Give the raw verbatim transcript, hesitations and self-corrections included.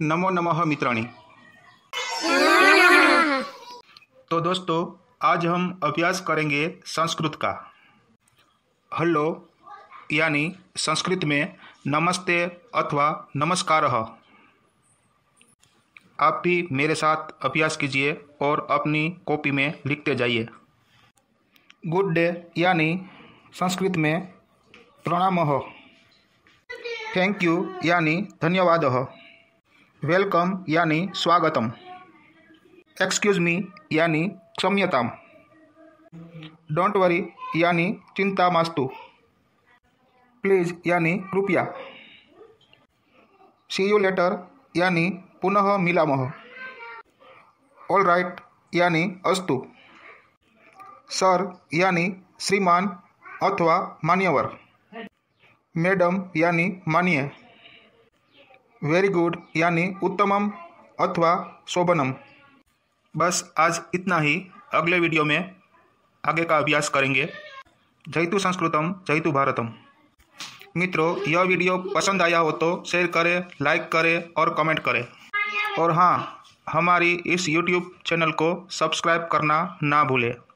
नमो नमः मित्राणि। तो दोस्तों, आज हम अभ्यास करेंगे संस्कृत का। हेलो यानी संस्कृत में नमस्ते अथवा नमस्कार। आप भी मेरे साथ अभ्यास कीजिए और अपनी कॉपी में लिखते जाइए। गुड डे यानी संस्कृत में प्रणाम। थैंक यू यानी धन्यवाद। वेलकम यानी स्वागतम। एक्सक्यूज मी यानी क्षम्यताम। डोंट वरी यानी चिंता मास्तु। प्लीज यानी कृपया। सी यू लेटर यानी पुनः मिलामः। ऑल राइट यानी अस्तु। सर यानी श्रीमान अथवा मान्यवर। मैडम यानी मानिए। वेरी गुड यानी उत्तमम अथवा शोभनम। बस आज इतना ही। अगले वीडियो में आगे का अभ्यास करेंगे। जयतु संस्कृतम जयतु भारतम। मित्रों, यह वीडियो पसंद आया हो तो शेयर करें, लाइक करें और कमेंट करें। और हाँ, हमारी इस यूट्यूब चैनल को सब्सक्राइब करना ना भूलें।